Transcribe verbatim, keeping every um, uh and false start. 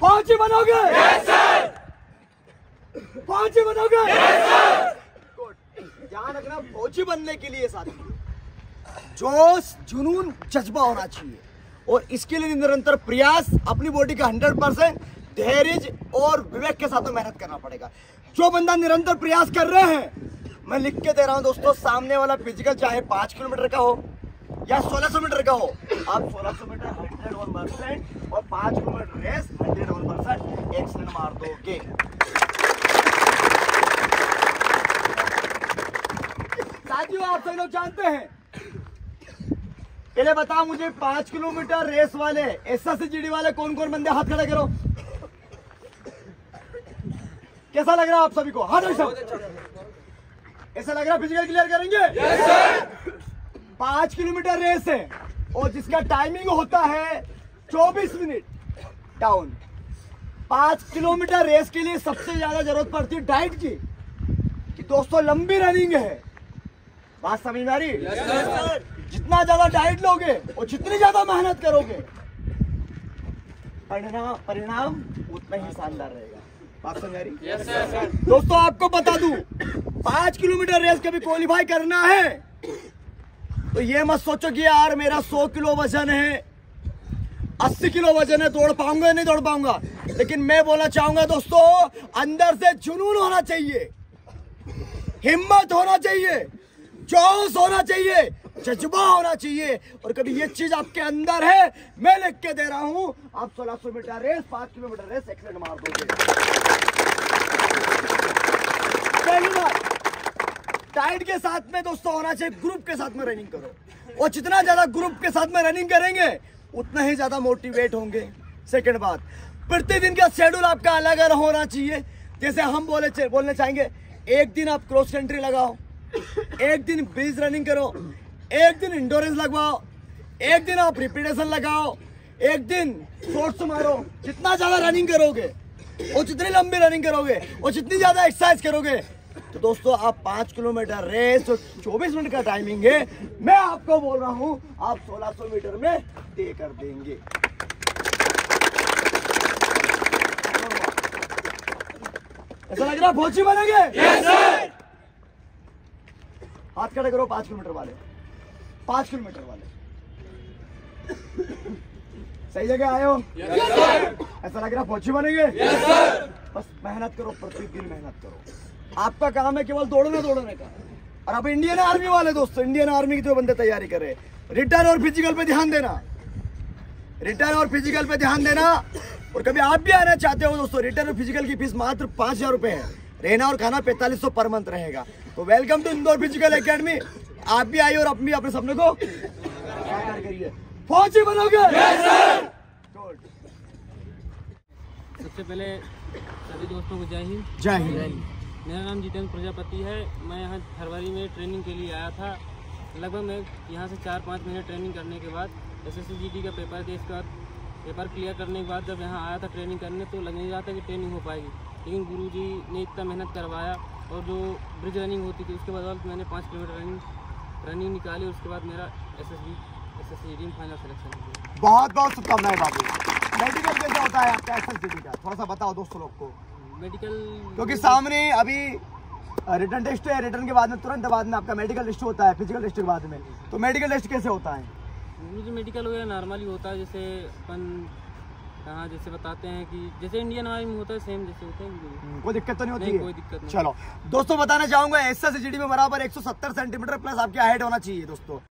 फौजी बनोगे? yes, sir! फौजी बनोगे? yes, sir! ध्यान रखना, फौजी बनने के लिए साथी जोश, जुनून, जज्बा होना चाहिए और इसके लिए निरंतर प्रयास, अपनी बॉडी का हंड्रेड परसेंट धैर्य और विवेक के साथ मेहनत करना पड़ेगा। जो बंदा निरंतर प्रयास कर रहे हैं, मैं लिख के दे रहा हूं दोस्तों, सामने वाला फिजिकल चाहे पांच किलोमीटर का हो या सोलह सौ मीटर का हो, आप सोलह सौ मीटर हंड्रेड वन परसेंट और पांच kilometre race hundred one percent excellent मार दोगे। साथियों, आप सभी लोग जानते हैं, पहले बताओ मुझे, पांच किलोमीटर रेस वाले एस एस जी डी वाले कौन कौन बंदे, हाथ खड़ा करो। कैसा लग रहा है आप सभी को? हाथ ऐसा ऐसा लग रहा है फिजिकल क्लियर करेंगे? yes, sir! पांच किलोमीटर रेस है और जिसका टाइमिंग होता है चौबीस मिनट डाउन। पांच किलोमीटर रेस के लिए सबसे ज्यादा जरूरत पड़ती है डाइट की, कि दोस्तों लंबी रनिंग है। बात समझ में आ रही? yes, sir! जितना ज्यादा डाइट लोगे और जितनी ज्यादा मेहनत करोगे, परिणाम परिणाम उतना ही शानदार रहेगा। बात समझ आ रही? yes, sir! दोस्तों, आपको बता दूं, पांच किलोमीटर रेस कभी क्वालिफाई करना है तो ये मत सोचो कि यार मेरा सौ किलो वजन है, अस्सी किलो वजन है, दौड़ पाऊंगा नहीं दौड़ पाऊंगा। लेकिन मैं बोलना चाहूंगा दोस्तों, अंदर से जुनून होना चाहिए, हिम्मत होना चाहिए, जोश होना चाहिए, जज्बा होना चाहिए। और कभी ये चीज आपके अंदर है, मैं लिख के दे रहा हूं, आप सोलह सौ मीटर रेस, पांच किलोमीटर रेस एक्सीलेंट मार दोगे। पहली बात, डाइट के साथ में दोस्तों होना चाहिए, ग्रुप के साथ में रनिंग करो और जितना ज्यादा ग्रुप के साथ में रनिंग करेंगे उतना ही ज्यादा मोटिवेट होंगे। सेकंड बात, प्रतिदिन का शेड्यूल आपका अलग अलग होना चाहिए। जैसे हम बोले बोलने चाहेंगे, एक दिन आप क्रॉस कंट्री लगाओ, एक दिन ब्रिज रनिंग करो, एक दिन इंडोरेंस लगवाओ, एक दिन आप रिपीटेशन लगाओ, एक दिन शॉर्ट्स मारो। जितना ज्यादा रनिंग करोगे और जितनी लंबी रनिंग करोगे और जितनी ज्यादा एक्सरसाइज करोगे, तो दोस्तों आप पांच किलोमीटर रेस जो चौबीस मिनट का टाइमिंग है, मैं आपको बोल रहा हूं, आप सोलह सौ मीटर में तय कर देंगे। ऐसा लग रहा है फौजी बनेंगे? yes, sir! हाथ खड़े करो पांच किलोमीटर वाले, पांच किलोमीटर वाले सही जगह आए हो? yes, sir! ऐसा लग रहा है फौजी बनेंगे? yes, sir! बस मेहनत करो, प्रतिदिन मेहनत करो। आपका काम है केवल दौड़ने दौड़ने का। और आप इंडियन आर्मी वाले दोस्तों, इंडियन आर्मी की जो बंदे तैयारी कर रहे हैं, रिटर्न और फिजिकल पे ध्यान देना, रिटर्न और फिजिकल पे ध्यान देना। और कभी आप भी आना चाहते हो दोस्तों, रिटर्न और फिजिकल की फीस मात्र पांच हजार रुपए है, रहना और खाना पैंतालीस सौ पर मंथ रहेगा। तो welcome to Indore physical academy. आप भी आइए और अपनी अपने सपने को साकार करिए। फौजी बनोगे? yes, sir! सबसे पहले सभी दोस्तों को जय हिंद। जय हिंद। मेरा नाम जितेंद्र प्रजापति है। मैं यहाँ फरवरी में ट्रेनिंग के लिए आया था। लगभग मैं यहाँ से चार पाँच महीने ट्रेनिंग करने के बाद S S C G D का पेपर दे, इसके बाद पेपर क्लियर करने के बाद जब यहाँ आया था ट्रेनिंग करने, तो लग नहीं रहा था कि ट्रेनिंग हो पाएगी। लेकिन गुरुजी ने इतना मेहनत करवाया और जो ब्रिज रनिंग होती थी उसके बाद मैंने पाँच किलोमीटर रनिंग रनिंग निकाली और उसके बाद मेरा S S B S S C G D में फाइनल सिलेक्शन हुआ। बहुत बहुत शुभकामनाएं बाबू। मेडिकल कैसे होता है आपका एस एस जी डी का, थोड़ा सा बताओ दोस्तों लोग को। मेडिकल क्योंकि सामने अभी रिटर्न टेस्ट है, रिटर्न के बाद में तुरंत बाद में आपका मेडिकल टेस्ट होता है, फिजिकल टेस्ट के बाद में। तो मेडिकल टेस्ट कैसे होता है? मुझे मेडिकल वगैरह नॉर्मली होता है, जैसे अपन कहाँ जैसे बताते हैं कि जैसे इंडियन आर्मी में होता है, सेम जैसे होता है। कोई दिक्कत तो नहीं होती नहीं, है? कोई दिक्कत नहीं। चलो दोस्तों, बताना चाहूंगा एस एस जी डी में बराबर एक सौ सत्तर सेंटीमीटर प्लस आपकी हाइट होना चाहिए दोस्तों।